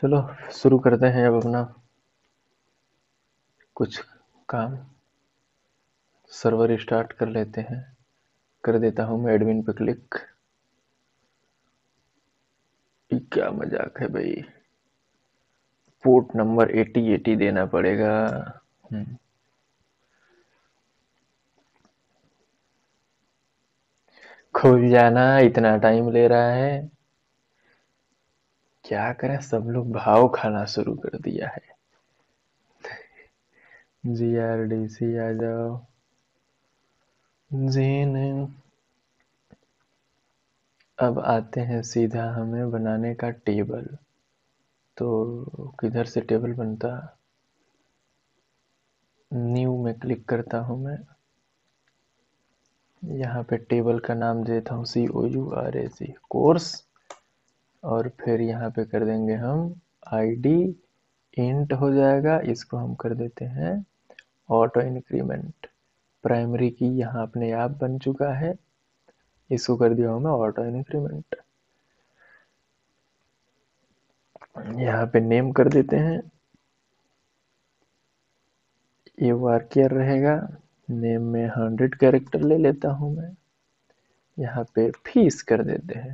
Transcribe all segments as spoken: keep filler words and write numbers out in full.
चलो शुरू करते हैं अब अपना कुछ काम। सर्वर स्टार्ट कर लेते हैं। कर देता हूँ मैं एडमिन पे क्लिक। ये क्या मजाक है भाई। पोर्ट नंबर अस्सी अस्सी देना पड़ेगा। हम्म, खुल जाना इतना टाइम ले रहा है। क्या करें, सब लोग भाव खाना शुरू कर दिया है। जी आर डी सी आ जाओ। जीन। अब आते हैं सीधा हमें बनाने का टेबल। तो किधर से टेबल बनता। न्यू में क्लिक करता हूँ मैं। यहाँ पे टेबल का नाम देता हूँ C O U R A C course. और फिर यहाँ पे कर देंगे हम आईडी। इंट हो जाएगा, इसको हम कर देते हैं ऑटो इंक्रीमेंट। प्राइमरी की यहाँ अपने आप बन चुका है, इसको कर दिया हूँ मैं ऑटो इंक्रीमेंट। यहाँ पे नेम कर देते हैं, ये वार्कियर रहेगा। नेम में हंड्रेड कैरेक्टर ले लेता हूँ मैं। यहाँ पे फीस कर देते हैं,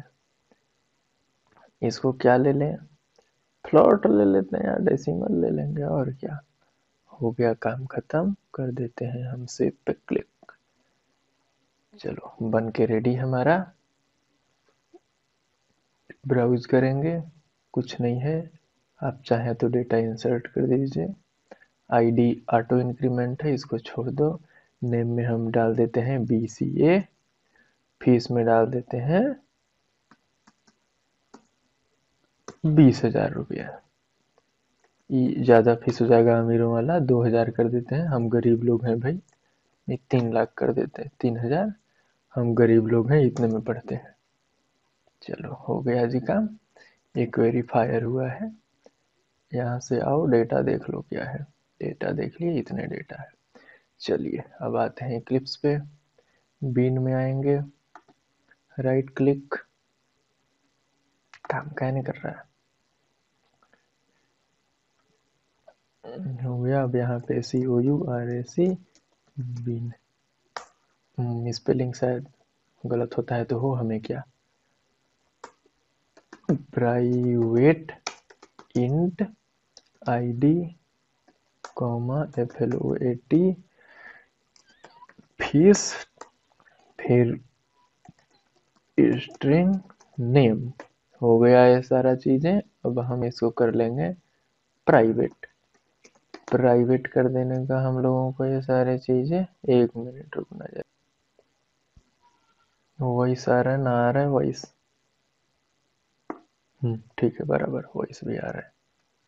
इसको क्या ले लें, फ्लोट ले लेते हैं या डेसिमल ले लेंगे और क्या। हो गया काम खत्म, कर देते हैं हम सेव पे क्लिक। चलो बन के रेडी हमारा। ब्राउज करेंगे, कुछ नहीं है। आप चाहें तो डेटा इंसर्ट कर दीजिए। आईडी ऑटो इंक्रीमेंट है, इसको छोड़ दो। नेम में हम डाल देते हैं बी सी ए। फीस में डाल देते हैं बीस हजार रुपया। ये ज़्यादा फीस हो जाएगा अमीरों वाला, दो हजार कर देते हैं, हम गरीब लोग हैं भाई। ये तीन लाख कर देते हैं, तीन हजार। हम गरीब लोग हैं, इतने में पढ़ते हैं। चलो हो गया जी काम। एक वेरीफायर हुआ है। यहाँ से आओ, डेटा देख लो क्या है। डेटा देख लिए, इतने डेटा है। चलिए अब आते हैं क्लिप्स पे। बीन में आएंगे, राइट क्लिक। काम क्या नहीं कर रहा है। हो गया। अब यहाँ पे C O U R A C bean. Spelling शायद गलत होता है तो हो, हमें क्या। Private int ID comma F L O A T fees, फिर स्ट्रिंग नेम। हो गया ये सारा चीजें। अब हम इसको कर लेंगे प्राइवेट। प्राइवेट कर देने का हम लोगों को ये सारी चीजें। एक मिनट रुकना जाए। वॉइस आ रहा है ना, आ रहा है वॉइस। हम्म ठीक है, बराबर वॉइस भी आ रहा है।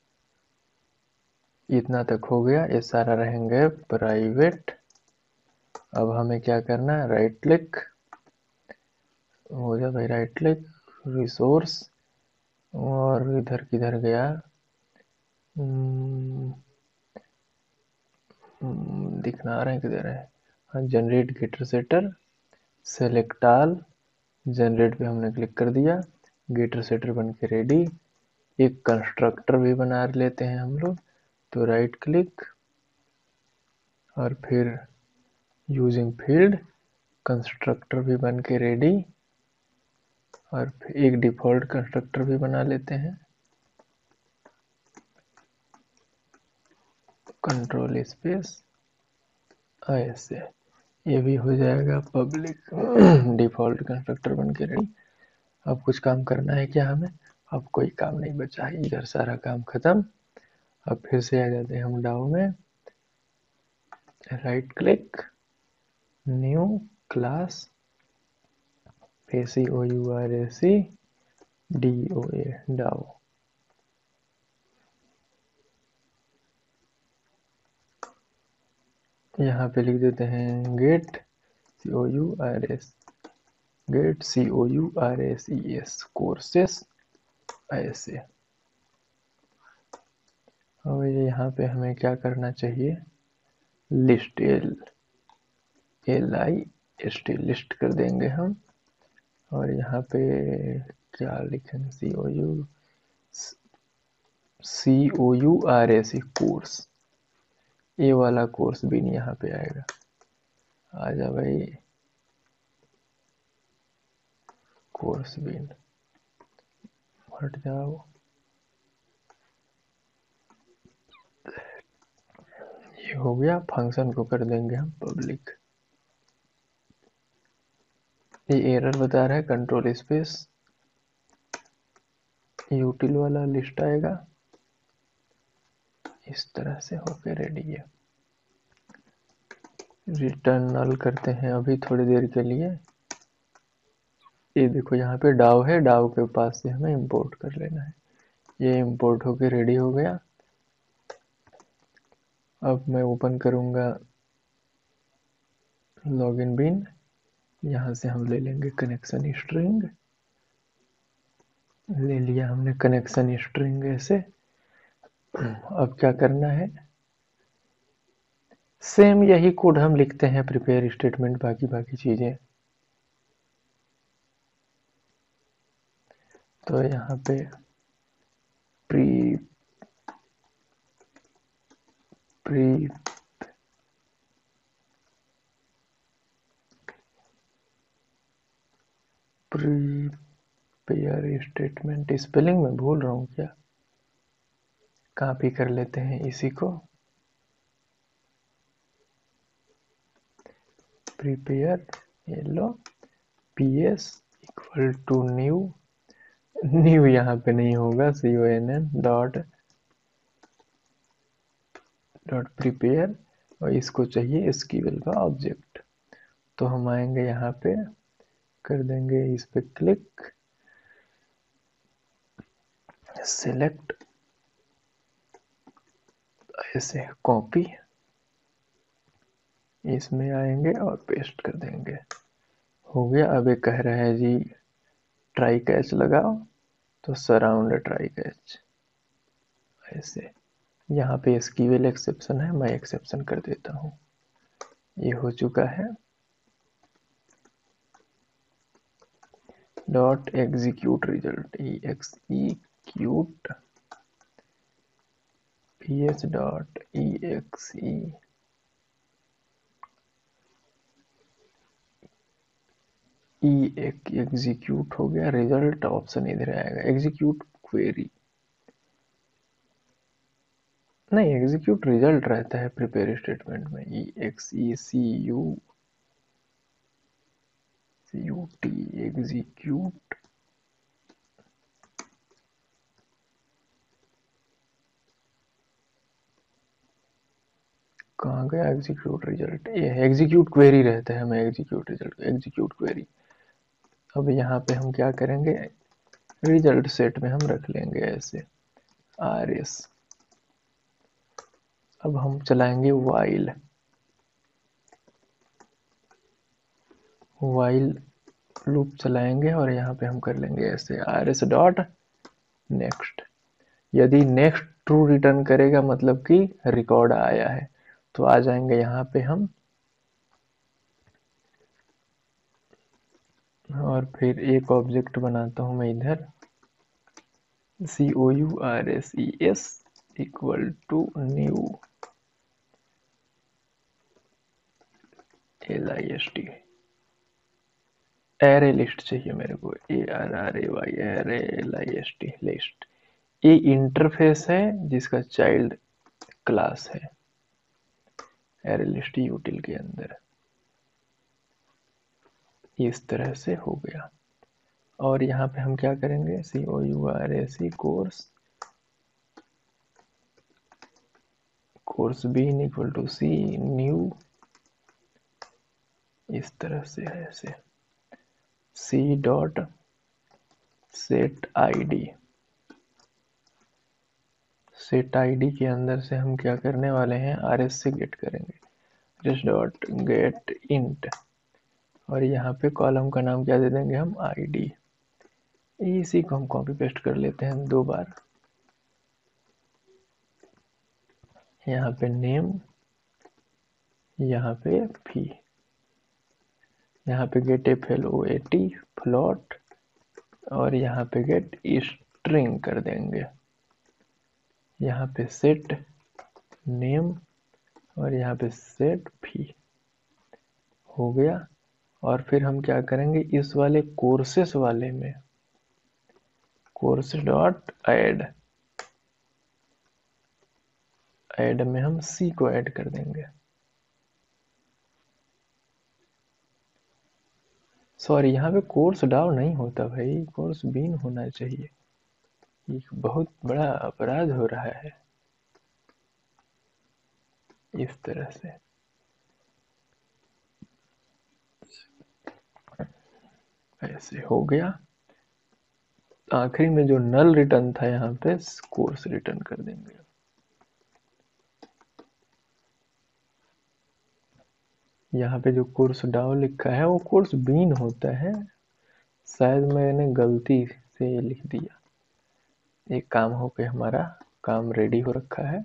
इतना तक हो गया, ये सारा रहेंगे प्राइवेट। अब हमें क्या करना है, राइट क्लिक हो जाए भाई, राइट क्लिक रिसोर्स। और इधर किधर गया, हम्म, हम्म, दिखना आ रहा है किधर है। हाँ, generate getter setter select all. Generate पे हमने क्लिक कर दिया, गेटर सेटर बन के रेडी। एक कंस्ट्रक्टर भी बना लेते हैं हम लोग। तो राइट क्लिक और फिर यूजिंग फील्ड, कंस्ट्रक्टर भी बन के रेडी। और फिर एक डिफॉल्ट कंस्ट्रक्टर भी बना लेते हैं, कंट्रोल स्पेस ऐसे। ये भी हो जाएगा पब्लिक डिफॉल्ट कंस्ट्रक्टर बन के रेडी। अब कुछ काम करना है क्या हमें, अब कोई काम नहीं बचा है, इधर सारा काम खत्म। अब फिर से आ जाते हैं हम डाउ में, राइट क्लिक न्यू क्लास, फिर C O U R A C D O A dao. यहाँ पे लिख देते हैं get C O U R S, get C O U R S E S courses ऐसे। और यहाँ पे हमें क्या करना चाहिए, list L L I S T list कर देंगे हम। और यहाँ पे क्या लिखें, C O U C O U R S E course, A वाला कोर्स भी नहीं यहाँ पे आएगा। आजा भाई, कोर्स भी हट जाओ। ये हो गया। फंक्शन को कर देंगे हम पब्लिक। ये एरर बता रहा है, कंट्रोल स्पेस यूटिल वाला लिस्ट आएगा। इस तरह से होके रेडी है। रिटर्न नल करते हैं अभी थोड़ी देर के लिए। ये देखो यहाँ पे डाव है, डाव के पास से हमें इंपोर्ट कर लेना है। ये इंपोर्ट होके रेडी हो गया। अब मैं ओपन करूँगा लॉगिन बिन। यहाँ से हम ले लेंगे कनेक्शन स्ट्रिंग। ले लिया हमने कनेक्शन स्ट्रिंग ऐसे। अब क्या करना है, सेम यही कोड हम लिखते हैं, प्रिपेयर स्टेटमेंट, बाकी बाकी चीजें। तो यहाँ पे pre pre prepare statement, spelling में भूल रहा हूँ क्या। कॉपी कर लेते हैं इसी को। प्रिपेयर, ये लो, P S equal to new. New यहाँ पे नहीं होगा, C O N N dot dot prepare, और इसको चाहिए एसक्यूएल का ऑब्जेक्ट। तो हम आएंगे यहाँ पे, कर देंगे इस पे क्लिक, सिलेक्ट, ऐसे कॉपी, इसमें आएंगे और पेस्ट कर देंगे। हो गया। अब ये कह रहा है जी ट्राई कैच लगाओ, तो सराउंड ट्राई कैच ऐसे। यहाँ पे एसक्यूएल एक्सेप्शन है, मैं एक्सेप्शन कर देता हूँ। ये हो चुका है। Dot execute result, E X E cute P H dot E X E E एक एग्जीक्यूट हो गया। रिजल्ट ऑप्शन इधर आएगा, एग्जीक्यूट क्वेरी, नहीं एग्जीक्यूट रिजल्ट रहता है प्रिपेयर स्टेटमेंट में। E X E C U C U T execute. कहाँ गया एग्जीक्यूट रिजल्ट, ये एग्जीक्यूट क्वेरी रहता है हमें, एग्जीक्यूट रिजल्ट एग्जीक्यूट क्वेरी। अब यहाँ पे हम क्या करेंगे, रिजल्ट सेट में हम रख लेंगे ऐसे आर एस। अब हम चलाएंगे वाइल, वाइल लूप चलाएंगे और यहाँ पे हम कर लेंगे ऐसे आर एस डॉट नेक्स्ट। यदि नेक्स्ट ट्रू रिटर्न करेगा मतलब कि रिकॉर्ड आया है, तो आ जाएंगे यहाँ पे हम, और फिर एक ऑब्जेक्ट बनाता हूँ मैं इधर, C O U R S E S equal to new L I S T. Array list चाहिए मेरे को, A R R A Y, array L I S T list. ये इंटरफेस है जिसका चाइल्ड क्लास है एरे लिस्ट यूटिल के अंदर। इस तरह से हो गया। और यहाँ पे हम क्या करेंगे, C O U R S E course course bean equal to C new, इस तरह से है ऐसे। C dot set I D, set ID के अंदर से हम क्या करने वाले हैं, आर एस से गेट करेंगे, आर डॉट गेट इंट, और यहाँ पे कॉलम का नाम क्या दे देंगे हम, आईडी। इसी को हम कॉपी पेस्ट कर लेते हैं दो बार। यहाँ पे नेम, यहाँ पे फी, यहाँ पे get F L O A T float, और यहाँ पे गेट स्ट्रिंग कर देंगे। यहाँ पे सेट नेम और यहाँ पे सेट फी हो गया। और फिर हम क्या करेंगे, इस वाले कोर्सेस वाले में कोर्स डॉट ऐड ऐड में हम सी को ऐड कर देंगे। सॉरी, यहाँ पे कोर्स डाउन नहीं होता भाई, कोर्स बीन होना चाहिए। ये बहुत बड़ा अपराध हो रहा है। इस तरह से ऐसे हो गया। आखिरी में जो नल रिटर्न था यहाँ पे कोर्स रिटर्न कर देंगे। यहाँ पे जो कोर्स डाउन लिखा है वो कोर्स बीन होता है, शायद मैंने गलती से लिख दिया। एक काम हो के हमारा काम रेडी हो रखा है।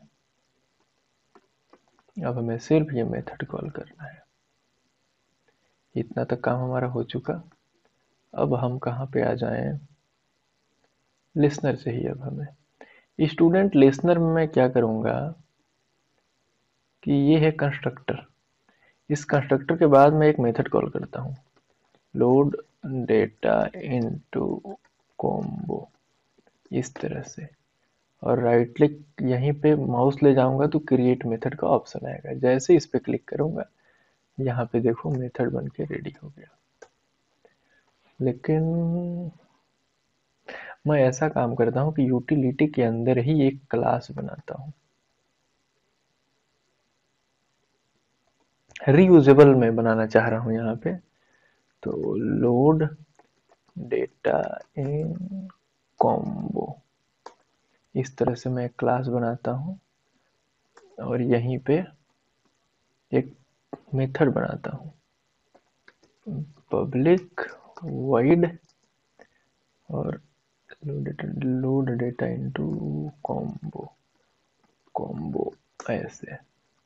अब हमें सिर्फ ये मेथड कॉल करना है। इतना तक काम हमारा हो चुका। अब हम कहाँ पे आ जाएं, लिसनर चाहिए अब हमें। स्टूडेंट लिसनर में मैं क्या करूँगा कि ये है कंस्ट्रक्टर। इस कंस्ट्रक्टर के बाद मैं एक मेथड कॉल करता हूँ, लोड डेटा इनटू कॉम्बो, इस तरह से। और राइट क्लिक यहीं पे माउस ले जाऊंगा तो क्रिएट मेथड का ऑप्शन आएगा। जैसे इस पे क्लिक करूंगा यहाँ पे देखो मेथड बन के रेडी हो गया। लेकिन मैं ऐसा काम करता हूँ कि यूटिलिटी के अंदर ही एक क्लास बनाता हूँ। रीयूजेबल में बनाना चाह रहा हूँ यहाँ पे। तो लोड डेटा इन कॉम्बो, इस तरह से मैं एक क्लास बनाता हूँ और यहीं पे एक मेथड बनाता हूँ, पब्लिक वाइड और load data into combo combo ऐसे।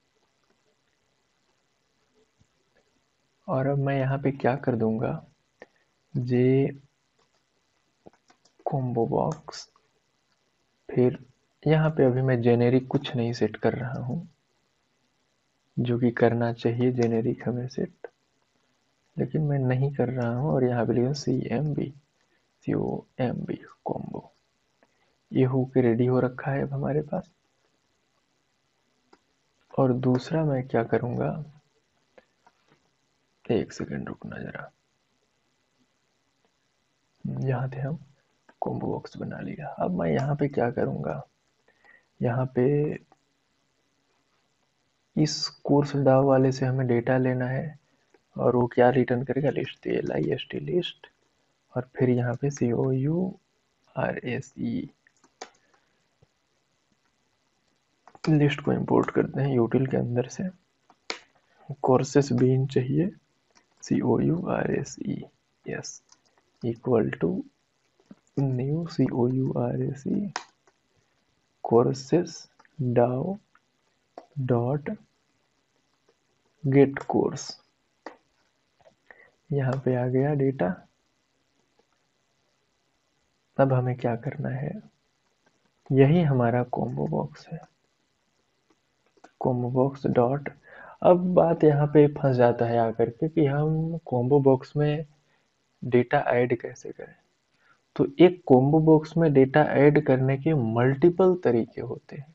और अब मैं यहाँ पे क्या कर दूंगा, जे कॉम्बो बॉक्स। फिर यहाँ पे अभी मैं जेनेरिक कुछ नहीं सेट कर रहा हूँ, जो कि करना चाहिए जेनेरिक हमें सेट, लेकिन मैं नहीं कर रहा हूँ। और यहाँ पे लिखा C M B C O M B combo, ये हो के रेडी हो रखा है अब हमारे पास। और दूसरा मैं क्या करूँगा, एक सेकेंड रुकना जरा, यहाँ थे हम, कॉम्बो बॉक्स बना लिया। अब मैं यहाँ पे क्या करूँगा, यहाँ पे इस कोर्स डाव वाले से हमें डेटा लेना है और वो क्या रिटर्न करेगा, list, L I S T list. और फिर यहाँ पे C O U R S E list को इंपोर्ट करते हैं यूटिल के अंदर से। कोर्सेस बीन चाहिए, C O U R S E, yes, equal to new C O U R S E courses dao dot get course. यहाँ पे आ गया डेटा। अब हमें क्या करना है, यही हमारा कॉम्बो बॉक्स है, कॉम्बो बॉक्स डॉट। अब बात यहाँ पे फंस जाता है आकर के कि हम कॉम्बो बॉक्स में डेटा ऐड कैसे करें। तो एक कॉम्बो बॉक्स में डेटा ऐड करने के मल्टीपल तरीके होते हैं,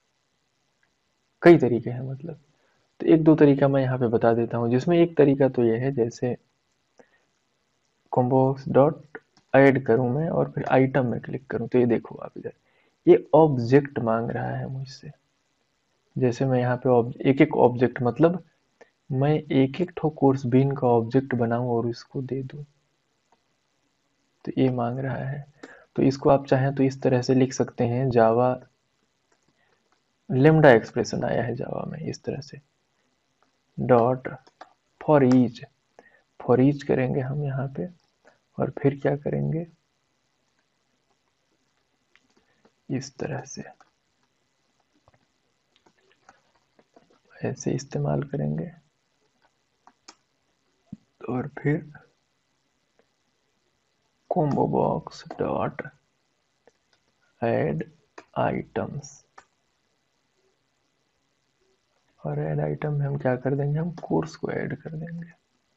कई तरीके हैं मतलब। तो एक दो तरीका मैं यहाँ पे बता देता हूँ, जिसमें एक तरीका तो ये है, जैसे कॉम्बो बॉक्स डॉट ऐड करूँ मैं और फिर आइटम में क्लिक करूँ, तो ये देखो आप इधर, ये ऑब्जेक्ट मांग रहा है मुझसे। जैसे मैं यहाँ पे एक एक ऑब्जेक्ट, मतलब मैं एक एक ठो कोर्स बीन का ऑब्जेक्ट बनाऊं और इसको दे दूं, तो ये मांग रहा है। तो इसको आप चाहें तो इस तरह से लिख सकते हैं, जावा लेमडा एक्सप्रेशन आया है जावा में, इस तरह से dot for each, for each करेंगे हम यहाँ पे। और फिर क्या करेंगे, इस तरह से ऐसे इस्तेमाल करेंगे। और फिर combo box dot add items, और ऐड आइटम में हम क्या कर देंगे, हम कोर्स को ऐड कर देंगे।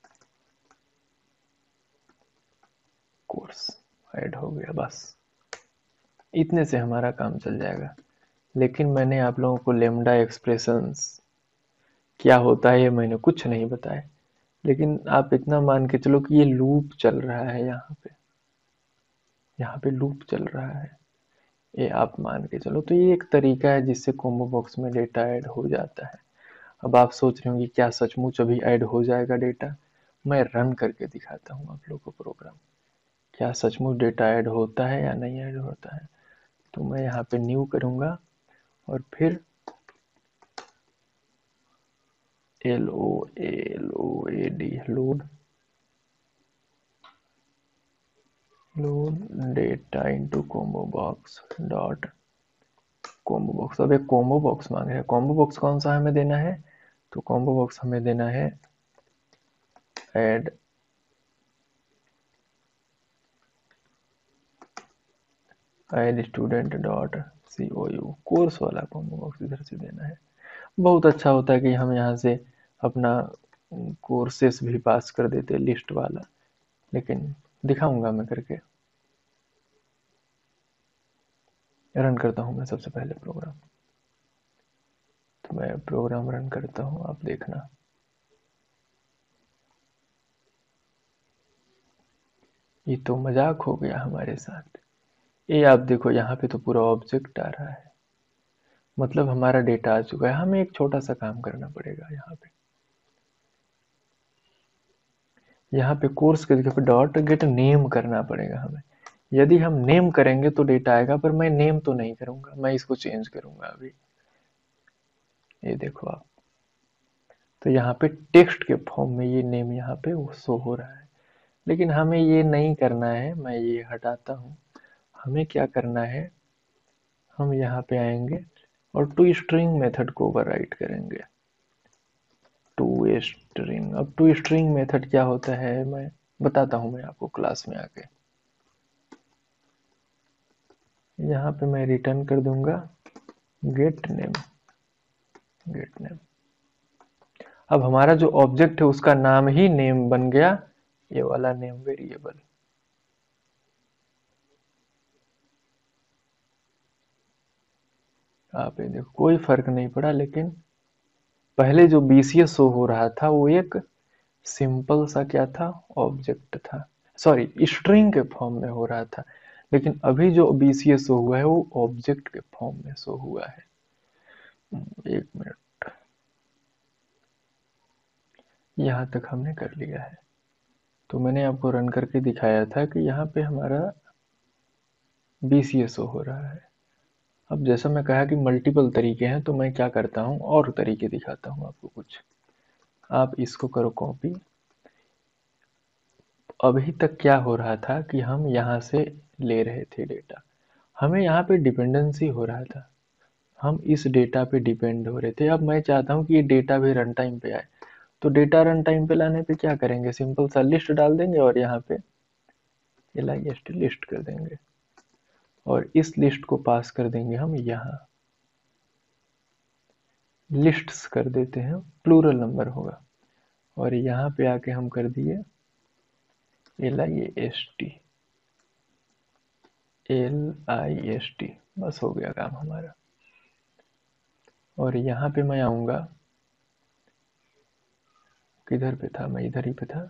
कोर्स ऐड हो गया, बस इतने से हमारा काम चल जाएगा। लेकिन मैंने आप लोगों को लेमडा एक्सप्रेशंस क्या होता है ये मैंने कुछ नहीं बताया, लेकिन आप इतना मान के चलो कि ये लूप चल रहा है, यहाँ पे यहाँ पे लूप चल रहा है, ये आप मान के चलो। तो ये एक तरीका है जिससे कॉम्बो बॉक्स में डेटा ऐड हो जाता है। अब आप सोच रहे होंगे क्या सचमुच अभी ऐड हो जाएगा डेटा? मैं रन करके दिखाता हूँ आप लोग को प्रोग्राम, क्या सचमुच डेटा ऐड होता है या नहीं ऐड होता है। तो मैं यहाँ पे न्यू करूँगा और फिर L O L O A D load load data into combo box dot combo box. अब एक कॉम्बो बॉक्स मांग रहा है, कॉम्बो बॉक्स कौन सा हमें देना है? तो कॉम्बो बॉक्स हमें देना है add add student dot C O U, course वाला कॉम्बो बॉक्स इधर से देना है। बहुत अच्छा होता है कि हम यहाँ से अपना कोर्सेस भी पास कर देते लिस्ट वाला, लेकिन दिखाऊंगा मैं करके। रन करता हूँ मैं सबसे पहले प्रोग्राम, तो मैं प्रोग्राम रन करता हूँ, आप देखना। ये तो मजाक हो गया हमारे साथ। ये आप देखो यहाँ पे तो पूरा ऑब्जेक्ट आ रहा है, मतलब हमारा डेटा आ चुका है। हमें एक छोटा सा काम करना पड़ेगा यहाँ पे, यहाँ पे कोर्स के जगह पे डॉट गेट नेम करना पड़ेगा हमें। यदि हम नेम करेंगे तो डेटा आएगा, पर मैं नेम तो नहीं करूंगा, मैं इसको चेंज करूंगा अभी। ये देखो आप, तो यहाँ पे टेक्स्ट के फॉर्म में ये नेम यहाँ पे वो शो हो रहा है, लेकिन हमें ये नहीं करना है। मैं ये हटाता हूँ। हमें क्या करना है, हम यहाँ पे आएंगे और टू स्ट्रिंग मेथड को ओवरराइट करेंगे। टू स्ट्रिंग, अब टू स्ट्रिंग मेथड क्या होता है मैं बताता हूँ मैं आपको क्लास में आके। यहाँ पे मैं रिटर्न कर दूंगा गेट नेम, गेट नेम। अब हमारा जो ऑब्जेक्ट है उसका नाम ही नेम बन गया, ये वाला नेम वेरिएबल। आप ये देखो कोई फर्क नहीं पड़ा, लेकिन पहले जो बीसीएस शो हो रहा था वो एक सिंपल सा क्या था, ऑब्जेक्ट था, सॉरी स्ट्रिंग के फॉर्म में हो रहा था। लेकिन अभी जो बीसीएस शो हुआ है वो ऑब्जेक्ट के फॉर्म में शो हुआ है। एक मिनट, यहाँ तक हमने कर लिया है। तो मैंने आपको रन करके दिखाया था कि यहाँ पे हमारा बीसीएस शो हो रहा है। अब जैसा मैं कहा कि मल्टीपल तरीके हैं, तो मैं क्या करता हूँ और तरीके दिखाता हूँ आपको कुछ। आप इसको करो कॉपी। अभी तक क्या हो रहा था कि हम यहाँ से ले रहे थे डेटा, हमें यहाँ पे डिपेंडेंसी हो रहा था, हम इस डेटा पे डिपेंड हो रहे थे। अब मैं चाहता हूँ कि ये डेटा भी रन टाइम पे आए, तो डेटा रन टाइम पे लाने पे क्या करेंगे, सिंपल सा लिस्ट डाल देंगे और यहाँ पे लिस्ट लिस्ट कर देंगे, और इस लिस्ट को पास कर देंगे हम यहाँ, लिस्ट्स कर देते हैं, प्लूरल नंबर होगा। और यहाँ पे आके हम कर दिए L I S T, L I S T, बस हो गया काम हमारा। और यहाँ पे मैं आऊँगा, किधर पे था मैं, इधर ही पे था।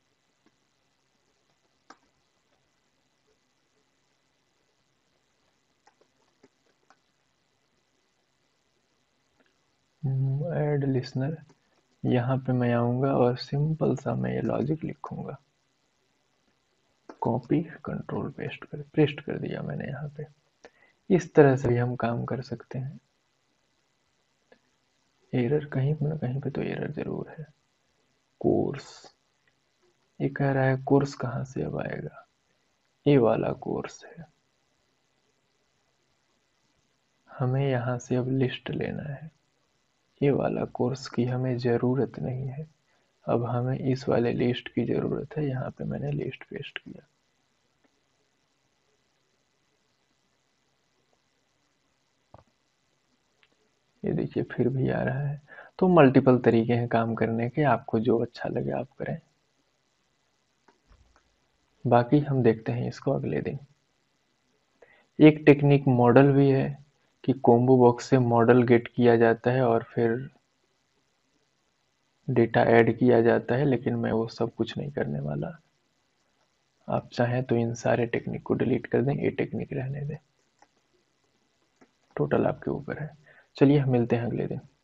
ऐड लिसनर, यहाँ पे मैं आऊँगा और सिंपल सा मैं ये लॉजिक लिखूंगा, कॉपी कंट्रोल पेस्ट कर पेस्ट कर दिया मैंने यहाँ पे। इस तरह से भी हम काम कर सकते हैं। एरर कहीं ना कहीं पे तो एरर जरूर है। कोर्स, ये कह रहा है कोर्स कहाँ से अब आएगा, ये वाला कोर्स है, हमें यहाँ से अब लिस्ट लेना है। ये वाला कोर्स की हमें ज़रूरत नहीं है, अब हमें इस वाले लिस्ट की ज़रूरत है। यहाँ पे मैंने लिस्ट पेस्ट किया। ये देखिए फिर भी आ रहा है। तो मल्टीपल तरीके हैं काम करने के, आपको जो अच्छा लगे आप करें। बाकी हम देखते हैं इसको अगले दिन। एक टेक्निक मॉडल भी है कि कॉम्बो बॉक्स से मॉडल गेट किया जाता है और फिर डेटा ऐड किया जाता है, लेकिन मैं वो सब कुछ नहीं करने वाला। आप चाहें तो इन सारे टेक्निक को डिलीट कर दें, ये टेक्निक रहने दें, टोटल आपके ऊपर है। चलिए मिलते हैं अगले दिन।